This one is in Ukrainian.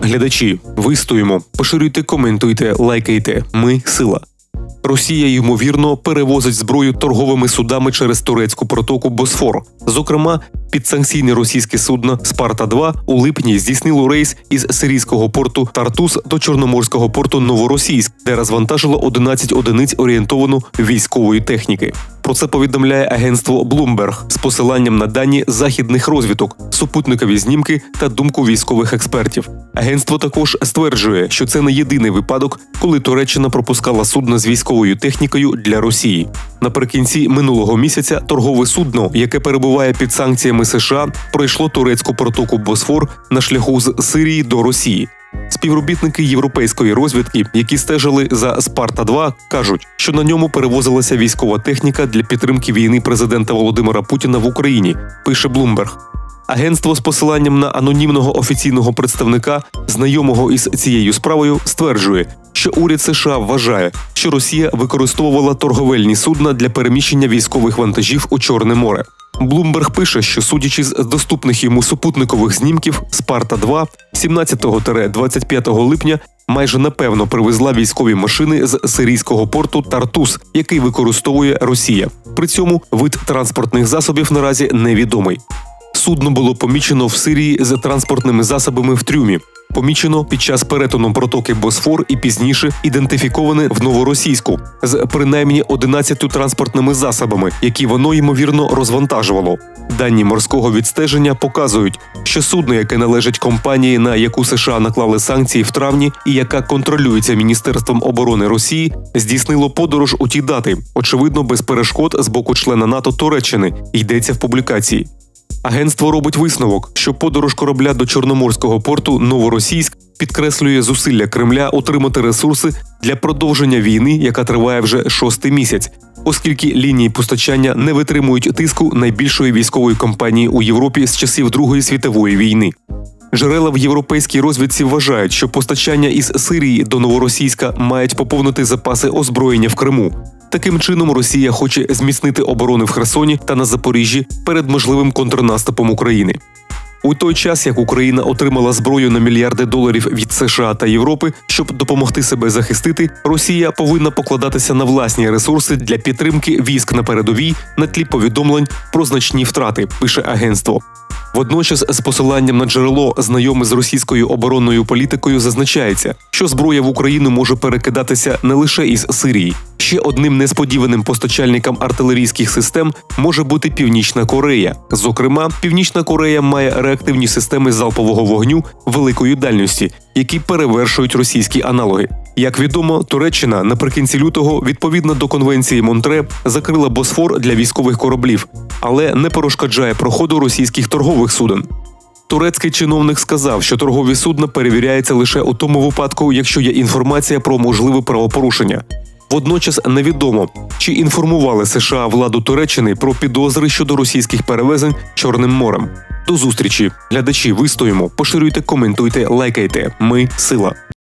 Глядачі, вистоїмо, поширюйте, коментуйте, лайкайте. Ми – сила. Росія, ймовірно, перевозить зброю торговими судами через турецьку протоку Босфор. Зокрема, підсанкційне російське судно «Спарта-2» у липні здійснило рейс із сирійського порту Тартус до чорноморського порту Новоросійськ, де розвантажило 11 одиниць орієнтованої військової техніки. Про це повідомляє агентство Bloomberg з посиланням на дані західних розвідок, супутникові знімки та думку військових експертів. Агентство також стверджує, що це не єдиний випадок, коли Туреччина пропускала судно з військовою технікою для Росії. Наприкінці минулого місяця торгове судно, яке перебуває під санкціями США, пройшло турецьку протоку Босфор на шляху з Сирії до Росії. Співробітники європейської розвідки, які стежили за «Спарта-2», кажуть, що на ньому перевозилася військова техніка для підтримки війни президента Володимира Путіна в Україні, пише Bloomberg. Агентство з посиланням на анонімного офіційного представника, знайомого із цією справою, стверджує, що уряд США вважає, що Росія використовувала торговельні судна для переміщення військових вантажів у Чорне море. Bloomberg пише, що судячи з доступних йому супутникових знімків, «Спарта-2» 17-25 липня майже напевно привезла військові машини з сирійського порту Тартус, який використовує Росія. При цьому вид транспортних засобів наразі невідомий. Судно було помічено в Сирії з транспортними засобами в трюмі. Помічено під час перетину протоки Босфор і пізніше ідентифіковане в Новоросійську з принаймні 11 транспортними засобами, які воно, ймовірно, розвантажувало. Дані морського відстеження показують, що судно, яке належить компанії, на яку США наклали санкції в травні і яка контролюється Міністерством оборони Росії, здійснило подорож у ті дати, очевидно, без перешкод з боку члена НАТО Туреччини, йдеться в публікації. Агентство робить висновок, що подорож корабля до Чорноморського порту Новоросійськ підкреслює зусилля Кремля отримати ресурси для продовження війни, яка триває вже 6-й місяць, оскільки лінії постачання не витримують тиску найбільшої військової компанії у Європі з часів Другої світової війни. Джерела в європейській розвідці вважають, що постачання із Сирії до Новоросійська мають поповнити запаси озброєння в Криму. Таким чином, Росія хоче зміцнити оборони в Херсоні та на Запоріжжі перед можливим контрнаступом України. У той час, як Україна отримала зброю на мільярди доларів від США та Європи, щоб допомогти себе захистити, Росія повинна покладатися на власні ресурси для підтримки військ на передовій на тлі повідомлень про значні втрати, пише агентство. Водночас, з посиланням на джерело, знайоме з російською оборонною політикою, зазначається, що зброя в Україну може перекидатися не лише із Сирії. Ще одним несподіваним постачальником артилерійських систем може бути Північна Корея. Зокрема, Північна Корея має реактивні системи залпового вогню великої дальності, які перевершують російські аналоги. Як відомо, Туреччина наприкінці лютого, відповідно до конвенції Монтре, закрила Босфор для військових кораблів, але не перешкоджає проходу російських торгових суден. Турецький чиновник сказав, що торгові судна перевіряються лише у тому випадку, якщо є інформація про можливе правопорушення. Водночас невідомо, чи інформували США владу Туреччини про підозри щодо російських перевезень Чорним морем. До зустрічі. Глядачі, вистоїмо, поширюйте, коментуйте, лайкайте. Ми – сила.